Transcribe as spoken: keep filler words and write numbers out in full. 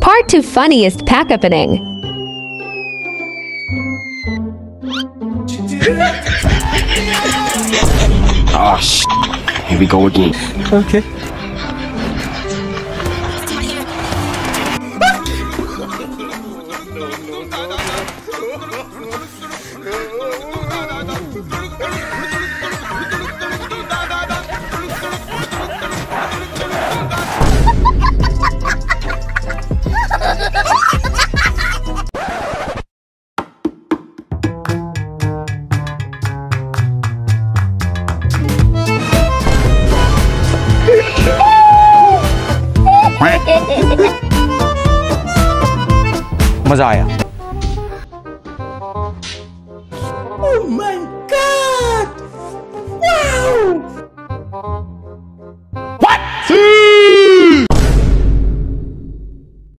Part two funniest pack opening. Oh, sh**. Here we go again. Okay. मजा आया।